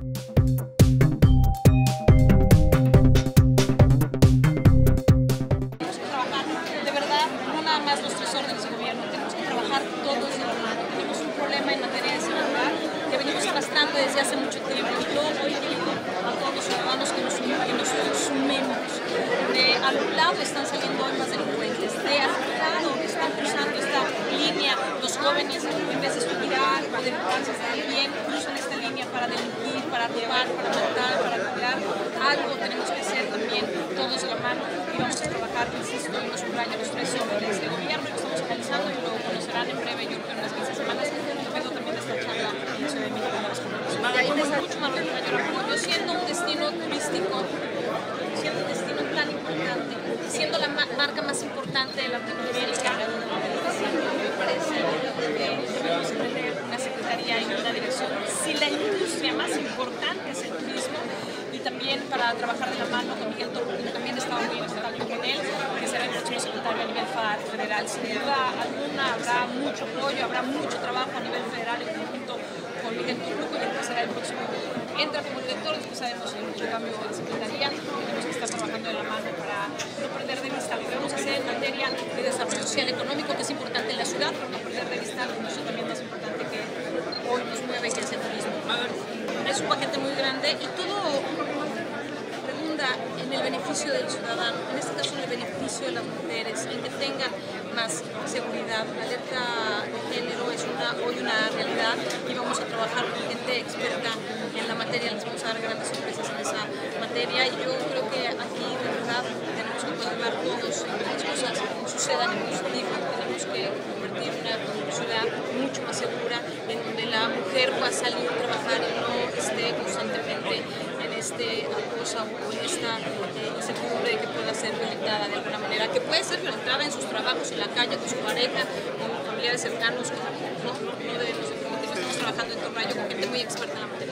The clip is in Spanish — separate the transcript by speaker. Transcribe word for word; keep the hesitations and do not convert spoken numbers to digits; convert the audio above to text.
Speaker 1: Tenemos que trabajar, de verdad, no nada más los tres órdenes de gobierno, tenemos que trabajar todos de la mano. Tenemos un problema en materia de seguridad que venimos arrastrando desde hace mucho tiempo y yo hoy pido a todos los ciudadanos que nos, que nos sumemos. De al lado están saliendo hoy más delincuentes, de al lado están cruzando esta línea los jóvenes en vez de estudiar o de educarse bien, cruzan esta línea para delinquir, para robar, para matar, para violar. Algo tenemos que hacer también todos de la mano y vamos a trabajar, insisto, en los subrayo los tres órdenes de gobierno que estamos analizando y lo conocerán en breve, yo creo que en unas quince semanas, luego también de esta charla en la Ciudad de México. Y ahí me mucho más yo siendo un destino turístico, siendo un destino tan importante, siendo la ma marca más importante de Latinoamérica, me parece que debemos tener una secretaría y una dirección. Si la industria más importante es el turismo, y también para trabajar de la mano con Miguel Torruco, que también estaba muy en contacto con él, que será el próximo secretario a nivel federal. Sin duda alguna habrá mucho apoyo, habrá mucho trabajo a nivel federal en conjunto con Miguel Torruco, y él será el próximo. Entra como director, después haremos el cambio de secretaría, tenemos que estar trabajando de la mano para no perder de vista lo que vamos a hacer en materia de desarrollo social y económico, que es importante en la ciudad, pero no perder de vista lo que también más importante que hoy nos mueve, que es el turismo. Es un paquete muy grande y todo redunda en el beneficio del ciudadano, en este caso en el beneficio de las mujeres, en que tengan más seguridad. La alerta de género es una, hoy una realidad y vamos a trabajar con gente experta en la materia, les vamos a dar grandes sorpresas en esa materia y yo creo que aquí de verdad tenemos que colaborar todos en que las cosas sucedan en positivo, tenemos que convertir una ciudad mucho más segura en donde la mujer pueda salir a trabajar y no esté constantemente en este acoso o en esta eh, incertidumbre de que pueda ser violentada de alguna manera, que puede ser violentada en sus trabajos, en la calle, con su pareja, con familiares cercanos, con, no, no debemos de permitirlo. Estamos trabajando en Torrayo con gente muy experta en la materia.